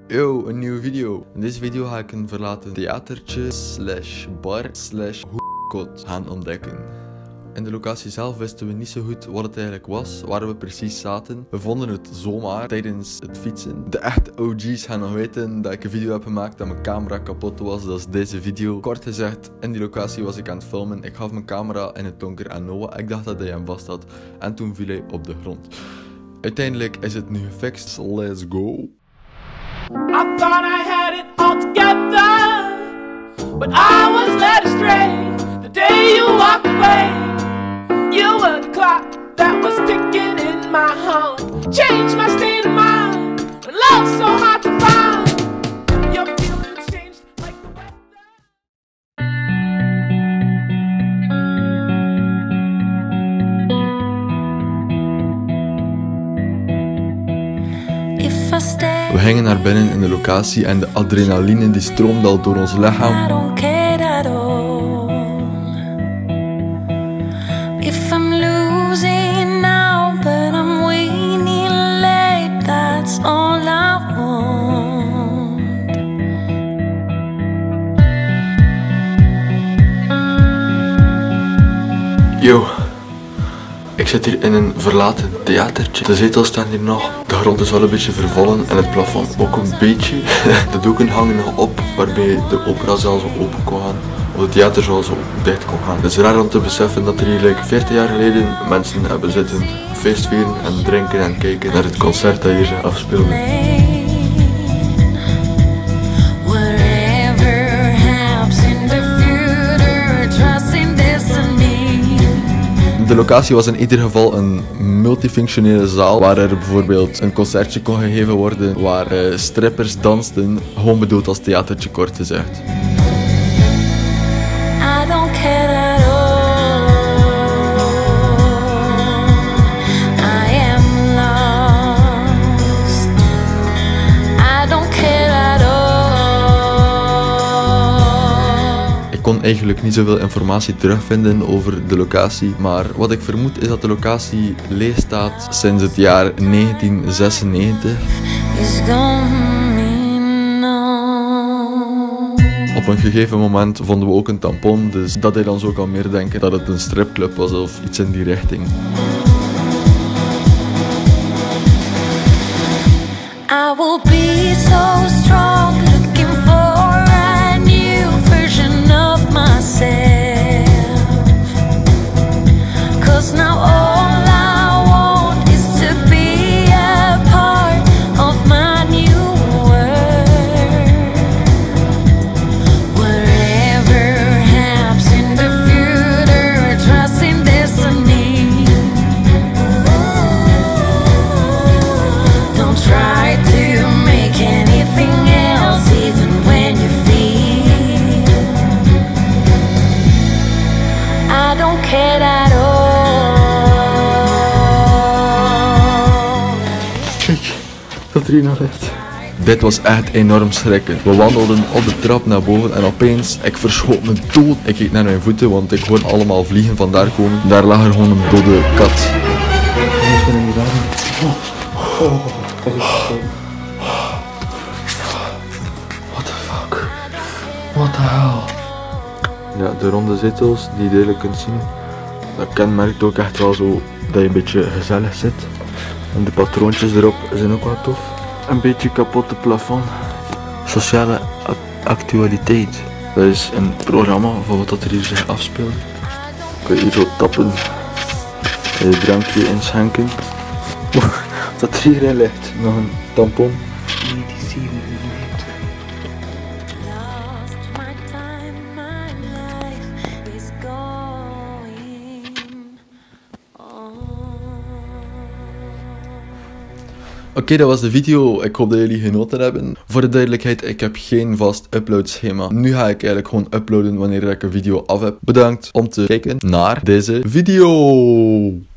Yo, een nieuwe video. In deze video ga ik een verlaten theatertje /bar /hoekot gaan ontdekken. In de locatie zelf wisten we niet zo goed wat het eigenlijk was, waar we precies zaten. We vonden het zomaar tijdens het fietsen. De echte OG's gaan nog weten dat ik een video heb gemaakt dat mijn camera kapot was. Dat is deze video. Kort gezegd, in die locatie was ik aan het filmen. Ik gaf mijn camera in het donker aan Noah. Ik dacht dat hij hem vast had. En toen viel hij op de grond. Uiteindelijk is het nu gefixt. Let's go. I thought I had it all together, but I was led astray the day you walked away. You were the clock that was ticking in my heart, changed my state of mind. When love's so hard to find, your feelings changed like the weather. If I stay, We gingen naar binnen in de locatie en de adrenaline die stroomde al door ons I lichaam. don't care at all. If I'm losing now, but I'm winning late, that's all I want. Yo, ik zit hier in een verlaten theatertje. De zetels staan hier nog. De grond is wel een beetje vervallen en het plafond ook een beetje. De doeken hangen nog op, waarbij de operazaal zo open kon gaan. Of de theaterzaal zo dicht kon gaan. Het is raar om te beseffen dat er hier 40 jaar geleden mensen hebben zitten feestvieren en drinken en kijken naar het concert dat hier zich afspeelde. Whatever happens in the future, trust in destiny. De locatie was in ieder geval een multifunctionele zaal waar er bijvoorbeeld een concertje kon gegeven worden, waar strippers dansten, gewoon bedoeld als theatertje kort gezegd. I don't care at all. I am lost. I don't care at all. Ik kon eigenlijk niet zoveel informatie terugvinden over de locatie, maar wat ik vermoed is dat de locatie leeg staat sinds het jaar 1996. It's going on. Op een gegeven moment vonden we ook een tampon, dus dat deed ons ook al meer denken dat het een stripclub was of iets in die richting. I will be so strong, looking for a new version of myself. 'Cause now all I want is to be a part of my new world. Whatever happens in the future, trust in destiny. Don't try to make anything else, even when you feel. I don't care at all. Kijk, dat er hier nog ligt. Dit was echt enorm schrikken. We wandelden op de trap naar boven en opeens, ik verschoot me dood. Ik keek naar mijn voeten, want ik hoorde allemaal vliegen vandaar komen. Daar lag er gewoon een dode kat. What the fuck? What the hell? Ja, de ronde zetels die je duidelijk kunt zien. Dat kenmerkt ook echt wel zo dat je een beetje gezellig zit. En de patroontjes erop zijn ook wel tof. Een beetje kapotte plafond. Sociale actualiteit. Dat is een programma van wat er hier zich afspeelt. Kun je hier zo tappen. En je drankje inschenken. Dat er hierin ligt. Nog een tampon. Lost my time, my life is going on. Oké, dat was de video. Ik hoop dat jullie genoten hebben. Voor de duidelijkheid, ik heb geen vast uploadschema. Nu ga ik eigenlijk gewoon uploaden wanneer ik een video af heb. Bedankt om te kijken naar deze video.